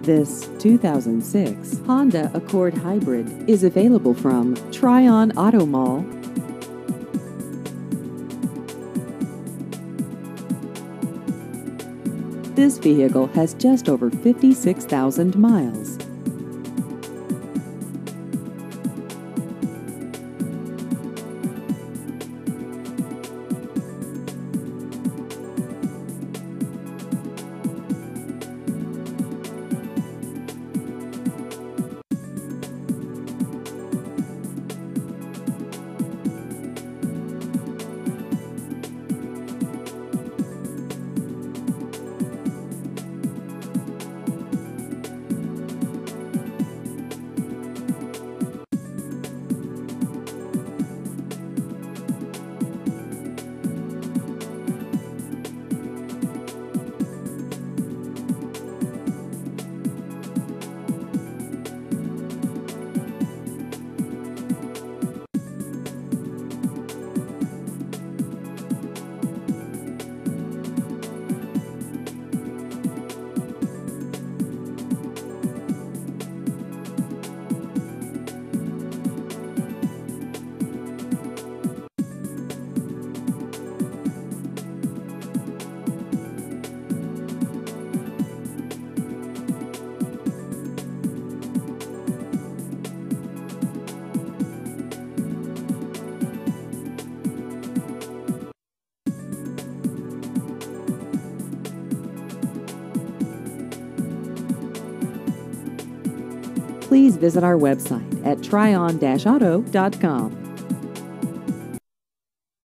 This 2006 Honda Accord Hybrid is available from Tryon Auto Mall. This vehicle has just over 56,000 miles. Please visit our website at tryon-auto.com.